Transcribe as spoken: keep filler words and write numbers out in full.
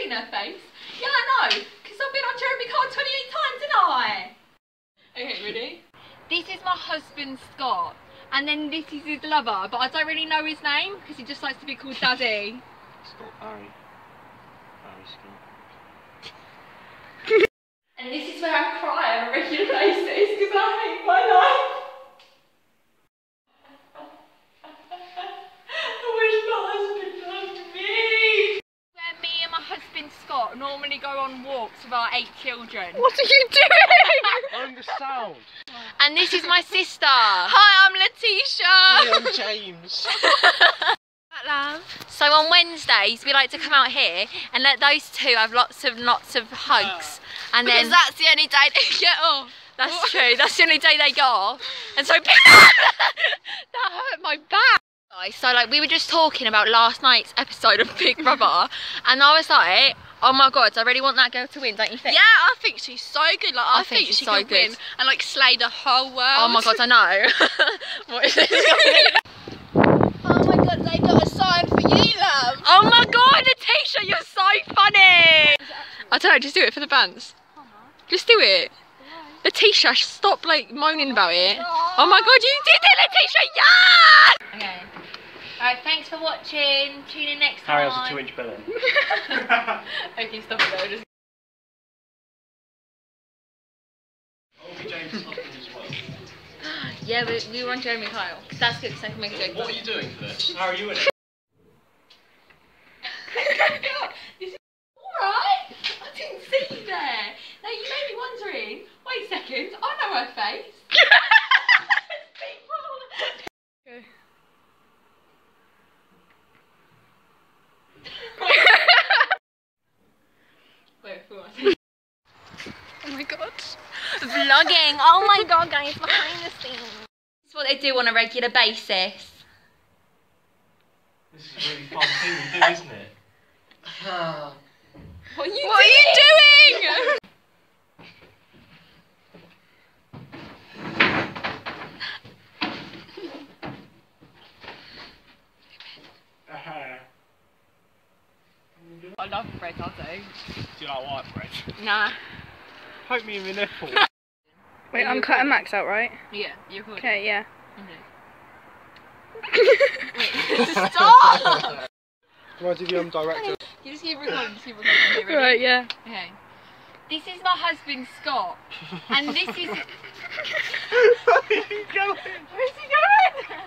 seen her face? Yeah, I know, because I've been on Jeremy Kyle twenty-eight times, didn't I? Okay, ready? This is my husband, Scott, and then this is his lover, but I don't really know his name, because he just likes to be called Daddy. Scott Barry. Barry Scott. And this is where I cry on a regular basis, because I hate my life. I wish my husband loved me. Where me and my husband Scott normally go on walks with our eight children. What are you doing? I'm the sound. And this is my sister. Hi, I'm Letitia. Hi, I'm James. Love. So on Wednesdays we like to come out here and let those two have lots of lots of hugs. And Because then that's the only day they get off. that's what? True, that's the only day they got off. And so that hurt my back. So like we were just talking about last night's episode of Big Brother and I was like, oh my god, I really want that girl to win, don't you think? Yeah, I think she's so good. Like I, I think think, she's she so could good. win and like slay the whole world. Oh my god, I know. What is this? Oh my god, they got a sign for you, love. Oh my god, Letitia, you're so funny! I don't know, just do it for the bands. Just do it. Letitia, stop like moaning about it. Oh my god, you did it, Letitia, yes! Okay. Alright, thanks for watching. Tune in next Harry time. has a two inch belly. Okay, stop it though. Just... James husband as well. Yeah, we, we were on Jeremy Kyle. That's good, because I can make a joke. What are you doing for this? How are you in it? This is alright. I didn't see you there. Now you may be wondering, wait a second, I know her face. Okay. Wait, for what? Oh my god. Vlogging. Oh my god, guys, behind the scenes. That's what they do on a regular basis. This is a really fun thing you do, isn't it? What are you What doing? are you doing? I love bread, I'll do. Do you like white bread? Nah. Poke me in my nipple. Wait, I'm cutting Max out, right? Yeah, you're good. Okay, yeah. Okay. Stop! Do I do the um, director? You just keep recording, just keep recording. Okay, ready? Right, yeah. Okay. This is my husband Scott, and this is. Where are you going? Where's he going?